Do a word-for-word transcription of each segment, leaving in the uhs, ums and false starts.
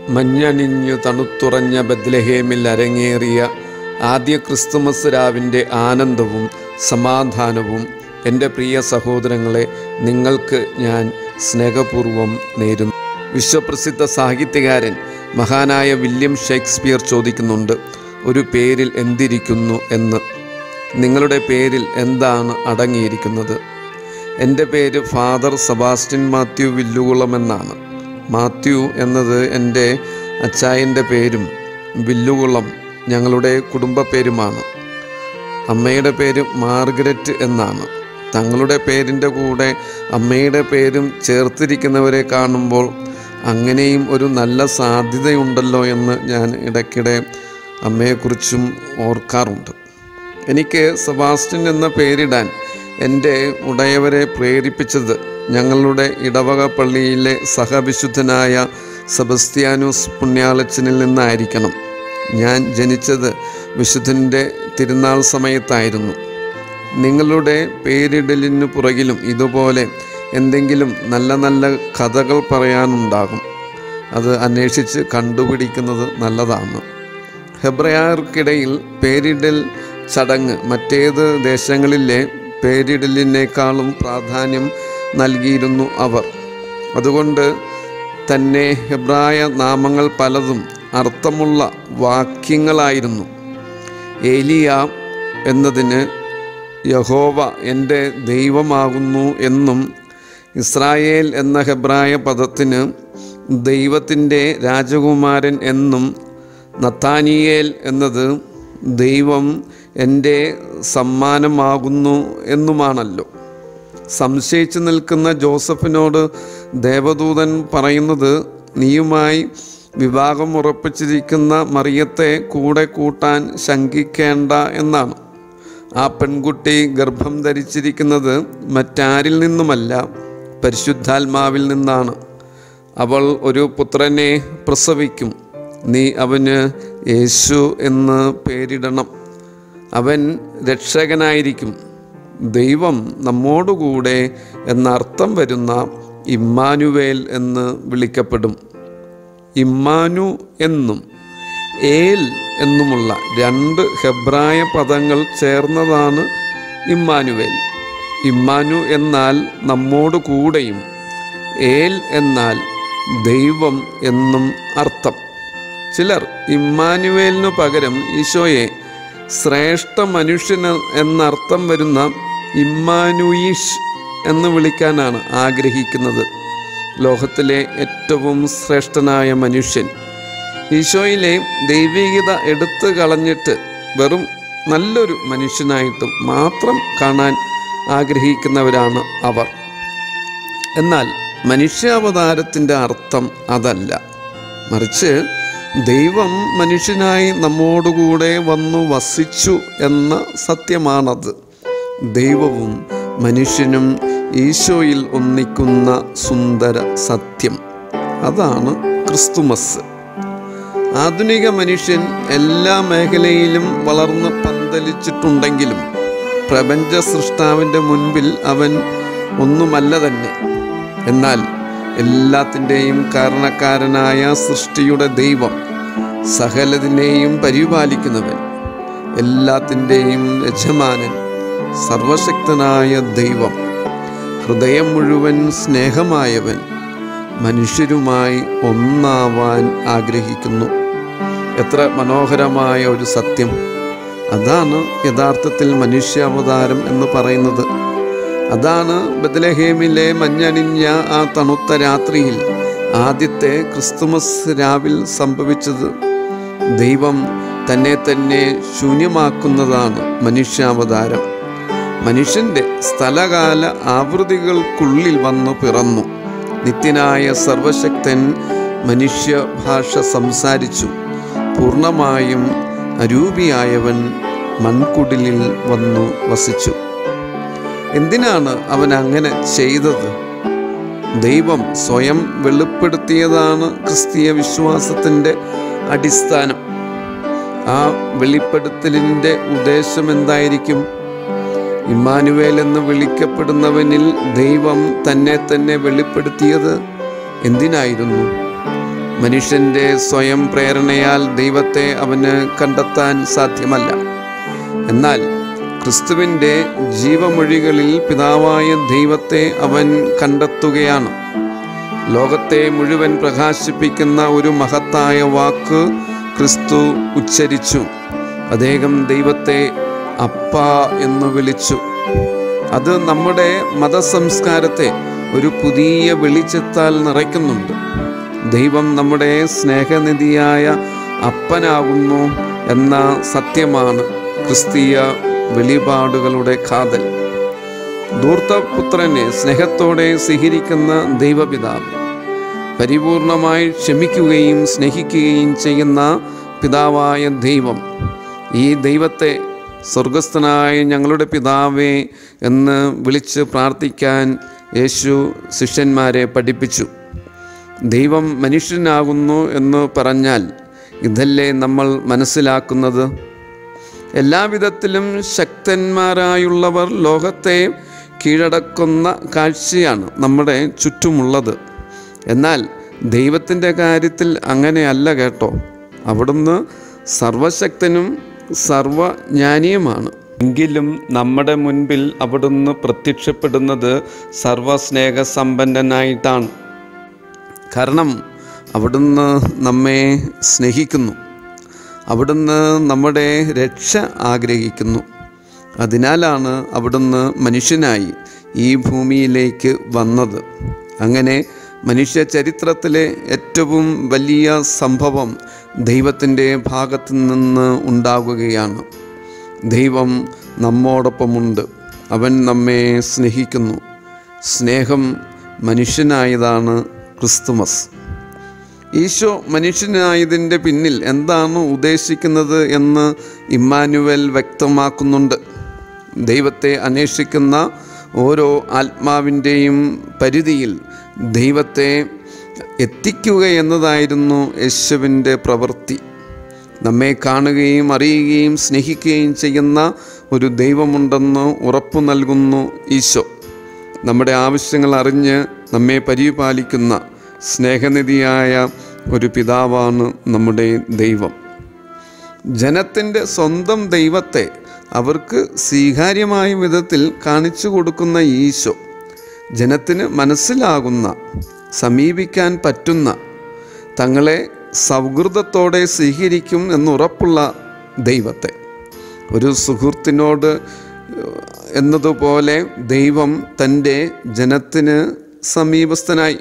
മഞ്ഞണിഞ്ഞു തണുത്തുറഞ്ഞ ബത്ലഹേമിൽ അരങ്ങേറിയ ആദ്യ ക്രിസ്തുമസ് രാവിൻ്റെ ആനന്ദവും സമാധാനവും എൻ്റെ പ്രിയ സഹോദരങ്ങളെ നിങ്ങൾക്ക് ഞാൻ സ്നേഹപൂർവ്വം നേരുന്നു. വിശ്വപ്രസിദ്ധ സാഹിത്യകാരൻ മഹാനായ വില്യം ഷേക്സ്പിയർ ചോദിക്കുന്നുണ്ട്, ഒരു പേരിൽ എന്തിരിക്കുന്നു എന്ന്. നിങ്ങളുടെ പേരിൽ എന്താണ് അടങ്ങിയിരിക്കുന്നത്? എൻ്റെ പേര് ഫാദർ സെബാസ്റ്റ്യൻ മാത്യു വില്ലുകുളം എന്നാണ്. മാത്യു എന്നത് എൻ്റെ അച്ചായൻ്റെ പേരും വില്ലുകുളം ഞങ്ങളുടെ കുടുംബ പേരുമാണ്. അമ്മയുടെ പേര് മാർഗരറ്റ് എന്നാണ്. തങ്ങളുടെ പേരിൻ്റെ കൂടെ അമ്മയുടെ പേരും ചേർത്തിരിക്കുന്നവരെ കാണുമ്പോൾ അങ്ങനെയും ഒരു നല്ല സാധ്യതയുണ്ടല്ലോ എന്ന് ഞാൻ ഇടയ്ക്കിടെ അമ്മയെക്കുറിച്ചും ഓർക്കാറുണ്ട്. എനിക്ക് സെബാസ്റ്റ്യൻ എന്ന പേരിടാൻ എൻ്റെ ഉടയവരെ പ്രേരിപ്പിച്ചത് ഞങ്ങളുടെ ഇടവക പള്ളിയിലെ സഹവിശുദ്ധനായ സെബസ്ത്യാനോസ് പുണ്യാളച്ചനിൽ നിന്നായിരിക്കണം. ഞാൻ ജനിച്ചത് വിശുദ്ധൻ്റെ തിരുനാൾ സമയത്തായിരുന്നു. നിങ്ങളുടെ പേരിടലിനു പുറകിലും ഇതുപോലെ എന്തെങ്കിലും നല്ല നല്ല കഥകൾ പറയാനുണ്ടാകും. അത് അന്വേഷിച്ച് കണ്ടുപിടിക്കുന്നത് നല്ലതാണ്. ഹെബ്രയർക്കിടയിൽ പേരിടൽ ചടങ്ങ് മറ്റേത് ദേശങ്ങളിലെ പേരിടലിനേക്കാളും പ്രാധാന്യം നൽകിയിരുന്നു അവർ. അതുകൊണ്ട് തന്നെ ഹെബ്രായ നാമങ്ങൾ പലതും അർത്ഥമുള്ള വാക്യങ്ങളായിരുന്നു. ഏലിയ എന്നതിന് യഹോവ എൻ്റെ ദൈവമാകുന്നു എന്നും, ഇസ്രായേൽ എന്ന ഹെബ്രായ പദത്തിന് ദൈവത്തിൻ്റെ രാജകുമാരൻ എന്നും, നത്താനിയേൽ എന്നത് ദൈവം എൻ്റെ സമ്മാനമാകുന്നു എന്നുമാണല്ലോ. സംശയിച്ചു നിൽക്കുന്ന ജോസഫിനോട് ദേവദൂതൻ പറയുന്നത്, നീയുമായി വിവാഹം ഉറപ്പിച്ചിരിക്കുന്ന മറിയത്തെ കൂടെ കൂട്ടാൻ ശങ്കിക്കേണ്ട എന്നാണ്. ആ പെൺകുട്ടി ഗർഭം ധരിച്ചിരിക്കുന്നത് മറ്റാരിൽ നിന്നുമല്ല, പരിശുദ്ധാത്മാവിൽ നിന്നാണ്. അവൾ ഒരു പുത്രനെ പ്രസവിക്കും. നീ അവന് യേശു എന്ന് പേരിടണം. അവൻ രക്ഷകനായിരിക്കും. ദൈവം നമ്മോടുകൂടെ എന്നർത്ഥം വരുന്ന ഇമ്മാനുവേൽ എന്ന് വിളിക്കപ്പെടും. ഇമ്മാനു എന്നും ഏൽ എന്നുമുള്ള രണ്ട് ഹെബ്രായ പദങ്ങൾ ചേർന്നതാണ് ഇമ്മാനുവേൽ. ഇമ്മാനു എന്നാൽ നമ്മോട് കൂടെയും, ഏൽ എന്നാൽ ദൈവം എന്നും അർത്ഥം. ചിലർ ഇമ്മാനുവേലിനു പകരം ഈശോയെ ശ്രേഷ്ഠ മനുഷ്യന് എന്നർത്ഥം വരുന്ന ഇമ്മാനുയിഷ് എന്ന് വിളിക്കാനാണ് ആഗ്രഹിക്കുന്നത്. ലോകത്തിലെ ഏറ്റവും ശ്രേഷ്ഠനായ മനുഷ്യൻ. ഈശോയിലെ ദൈവികത എടുത്തു കളഞ്ഞിട്ട് വെറും നല്ലൊരു മനുഷ്യനായിട്ടും മാത്രം കാണാൻ ആഗ്രഹിക്കുന്നവരാണ് അവർ. എന്നാൽ മനുഷ്യാവതാരത്തിൻ്റെ അർത്ഥം അതല്ല. മറിച്ച് ദൈവം മനുഷ്യനായി നമ്മോടുകൂടെ വന്നു വസിച്ചു എന്ന സത്യമാണത്. ദൈവവും മനുഷ്യനും ഈശോയിൽ ഒന്നിക്കുന്ന സുന്ദര സത്യം. അതാണ് ക്രിസ്തുമസ്. ആധുനിക മനുഷ്യൻ എല്ലാ മേഖലയിലും വളർന്ന് പന്തലിച്ചിട്ടുണ്ടെങ്കിലും പ്രപഞ്ച സൃഷ്ടാവിൻ്റെ മുൻപിൽ അവൻ ഒന്നുമല്ല തന്നെ. എന്നാൽ എല്ലാത്തിൻ്റെയും കാരണക്കാരനായ സൃഷ്ടിയുടെ ദൈവം, സകലതിനെയും പരിപാലിക്കുന്നവൻ, എല്ലാത്തിൻ്റെയും യജമാനൻ, സർവശക്തനായ ദൈവം, ഹൃദയം മുഴുവൻ സ്നേഹമായവൻ, മനുഷ്യരുമായി ഒന്നാവാൻ ആഗ്രഹിക്കുന്നു. എത്ര മനോഹരമായ ഒരു സത്യം! അതാണ് യഥാർത്ഥത്തിൽ മനുഷ്യാവതാരം എന്ന് പറയുന്നത്. അതാണ് ബത്ലഹേമിലെ മഞ്ഞണിഞ്ഞ ആ തണുത്ത രാത്രിയിൽ ആദ്യത്തെ ക്രിസ്തുമസ് രാവിൽ സംഭവിച്ചത്. ദൈവം തന്നെ തന്നെ ശൂന്യമാക്കുന്നതാണ് മനുഷ്യാവതാരം. മനുഷ്യൻ്റെ സ്ഥലകാല ആവൃത്തികൾക്കുള്ളിൽ വന്നു പിറന്നു. നിത്യനായ സർവശക്തൻ മനുഷ്യഭാഷ സംസാരിച്ചു. പൂർണ്ണമായും അരൂപിയായവൻ മൺകുടിലിൽ വന്നു വസിച്ചു. എന്തിനാണ് അവൻ അങ്ങനെ ചെയ്തത്? ദൈവം സ്വയം വെളിപ്പെടുത്തിയതാണ് ക്രിസ്തീയ വിശ്വാസത്തിൻ്റെ അടിസ്ഥാനം. ആ വെളിപ്പെടുത്തലിൻ്റെ ഉദ്ദേശം എന്തായിരിക്കും? ഇമ്മാനുവേൽ എന്ന് വിളിക്കപ്പെടുന്നവനിൽ ദൈവം തന്നെ തന്നെ വെളിപ്പെടുത്തിയത് എന്തിനായിരുന്നു? മനുഷ്യൻ്റെ സ്വയം പ്രേരണയാൽ ദൈവത്തെ അവന് കണ്ടെത്താൻ സാധ്യമല്ല. എന്നാൽ ക്രിസ്തുവിൻ്റെ ജീവമൊഴികളിൽ പിതാവായ ദൈവത്തെ അവൻ കണ്ടെത്തുകയാണ്. ലോകത്തെ മുഴുവൻ പ്രകാശിപ്പിക്കുന്ന ഒരു മഹത്തായ വാക്ക് ക്രിസ്തു ഉച്ചരിച്ചു. അദ്ദേഹം ദൈവത്തെ അപ്പ എന്ന് വിളിച്ചു. അത് നമ്മുടെ മതസംസ്കാരത്തെ ഒരു പുതിയ വെളിച്ചത്താൽ നിറയ്ക്കുന്നുണ്ട്. ദൈവം നമ്മുടെ സ്നേഹനിധിയായ അപ്പനാകുന്നു എന്ന സത്യമാണ് ക്രിസ്തീയ വെളിപാടുകളുടെ കാതൽ. ധൂർത്തപുത്രനെ സ്നേഹത്തോടെ സ്വീകരിക്കുന്ന ദൈവപിതാവ്, പരിപൂർണമായി ക്ഷമിക്കുകയും സ്നേഹിക്കുകയും ചെയ്യുന്ന പിതാവായ ദൈവം, ഈ ദൈവത്തെ സ്വർഗസ്ഥനായ ഞങ്ങളുടെ പിതാവേ എന്ന് വിളിച്ച് പ്രാർത്ഥിക്കാൻ യേശു ശിഷ്യന്മാരെ പഠിപ്പിച്ചു. ദൈവം മനുഷ്യനാകുന്നു എന്ന് പറഞ്ഞാൽ ഇതല്ലേ നമ്മൾ മനസ്സിലാക്കുന്നത്? എല്ലാവിധത്തിലും ശക്തന്മാരായുള്ളവർ ലോകത്തെ കീഴടക്കുന്ന കാഴ്ചയാണ് നമ്മുടെ ചുറ്റുമുള്ളത്. എന്നാൽ ദൈവത്തിൻ്റെ കാര്യത്തിൽ അങ്ങനെയല്ല കേട്ടോ. അവിടുന്ന് സർവശക്തനും സർവജ്ഞാനിയുമാണ്. എങ്കിലും നമ്മുടെ മുൻപിൽ അവിടുന്ന് പ്രത്യക്ഷപ്പെടുന്നത് സർവസ്നേഹസമ്പന്നനായിട്ടാണ്. കാരണം അവിടുന്ന് നമ്മെ സ്നേഹിക്കുന്നു. അവിടുന്ന് നമ്മുടെ രക്ഷ ആഗ്രഹിക്കുന്നു. അതിനാലാണ് അവിടുന്ന് മനുഷ്യനായി ഈ ഭൂമിയിലേക്ക് വന്നത്. അങ്ങനെ മനുഷ്യ ചരിത്രത്തിലെ ഏറ്റവും വലിയ സംഭവം ദൈവത്തിൻ്റെ ഭാഗത്തു നിന്ന് ഉണ്ടാകുകയാണ്. ദൈവം നമ്മോടൊപ്പമുണ്ട്. അവൻ നമ്മെ സ്നേഹിക്കുന്നു. സ്നേഹം മനുഷ്യനായതാണ് ക്രിസ്തുമസ്. ഈശോ മനുഷ്യനായതിൻ്റെ പിന്നിൽ എന്താണ് ഉദ്ദേശിക്കുന്നത് എന്ന് ഇമ്മാനുവേൽ വ്യക്തമാക്കുന്നുണ്ട്. ദൈവത്തെ അന്വേഷിക്കുന്ന ഓരോ ആത്മാവിൻ്റെയും പരിധിയിൽ ദൈവത്തെ എത്തിക്കുക എന്നതായിരുന്നു യേശുവിൻ്റെ പ്രവൃത്തി. നമ്മെ കാണുകയും അറിയുകയും സ്നേഹിക്കുകയും ചെയ്യുന്ന ഒരു ദൈവമുണ്ടെന്ന് ഉറപ്പു നൽകുന്നു ഈശോ. നമ്മുടെ ആവശ്യങ്ങൾ അറിഞ്ഞ് നമ്മെ പരിപാലിക്കുന്ന സ്നേഹനിധിയായ ഒരു പിതാവാണ് നമ്മുടെ ദൈവം. ജനത്തിൻ്റെ സ്വന്തം ദൈവത്തെ അവർക്ക് സ്വീകാര്യമായ വിധത്തിൽ കാണിച്ചു കൊടുക്കുന്ന ഈശോ, ജനത്തിന് മനസ്സിലാകുന്ന, സമീപിക്കാൻ പറ്റുന്ന, തങ്ങളെ സൗഹൃദത്തോടെ സ്വീകരിക്കും എന്നുറപ്പുള്ള ദൈവത്തെ, ഒരു സുഹൃത്തിനോട് എന്നതുപോലെ ദൈവം തൻ്റെ ജനത്തിന് സമീപസ്ഥനായി.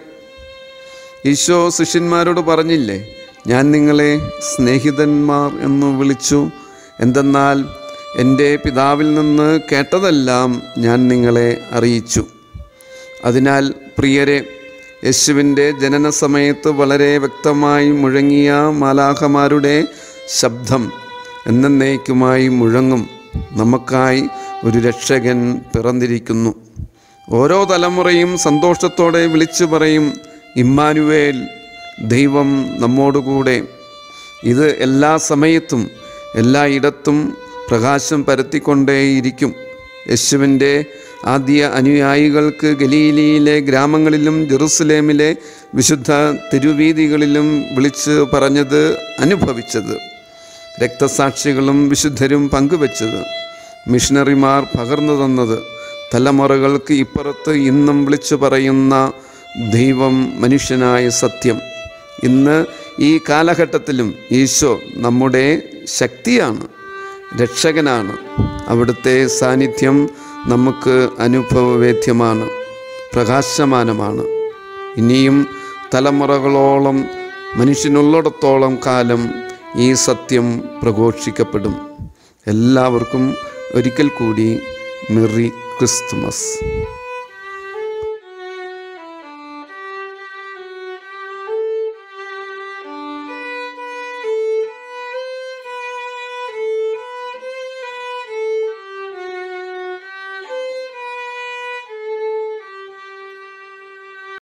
ഈശോ ശിഷ്യന്മാരോട് പറഞ്ഞില്ലേ, ഞാൻ നിങ്ങളെ സ്നേഹിതന്മാർ എന്ന് വിളിച്ചു. എന്തെന്നാൽ എൻ്റെ പിതാവിൽ നിന്ന് കേട്ടതെല്ലാം ഞാൻ നിങ്ങളെ അറിയിച്ചു. അതിനാൽ പ്രിയരെ, യേശുവിൻ്റെ ജനന സമയത്ത് വളരെ വ്യക്തമായി മുഴങ്ങിയ മാലാഖമാരുടെ ശബ്ദം എന്നേക്കുമായി മുഴങ്ങും. നമുക്കായി ഒരു രക്ഷകൻ പിറന്നിരിക്കുന്നു. ഓരോ തലമുറയും സന്തോഷത്തോടെ വിളിച്ചു പറയും, ഇമ്മാനുവേൽ, ദൈവം നമ്മോടുകൂടെ. ഇത് എല്ലാ സമയത്തും എല്ലായിടത്തും പ്രകാശം പരത്തിക്കൊണ്ടേയിരിക്കും. യേശുവിൻ്റെ ആദ്യ അനുയായികൾക്ക് ഗലീലയിലെ ഗ്രാമങ്ങളിലും ജെറുസലേമിലെ വിശുദ്ധ തിരുവീഥികളിലും വിളിച്ച് പറഞ്ഞത്, അനുഭവിച്ചത്, രക്തസാക്ഷികളും വിശുദ്ധരും പങ്കുവച്ചത്, മിഷണറിമാർ പകർന്നു തന്നത്, തലമുറകൾക്ക് ഇപ്പുറത്ത് ഇന്നും വിളിച്ചു പറയുന്ന ദൈവം മനുഷ്യനായ സത്യം. ഇന്ന് ഈ കാലഘട്ടത്തിലും ഈശോ നമ്മുടെ ശക്തിയാണ്, രക്ഷകനാണ്. അവിടുത്തെ സാന്നിധ്യം നമുക്ക് അനുഭവവേദ്യമാണ്, പ്രകാശമാനമാണ്. ഇനിയും തലമുറകളോളം മനുഷ്യനുള്ളിടത്തോളം കാലം ഈ സത്യം പ്രഘോഷിക്കപ്പെടും. എല്ലാവർക്കും ഒരിക്കൽ കൂടി മെറി ക്രിസ്തുമസ്.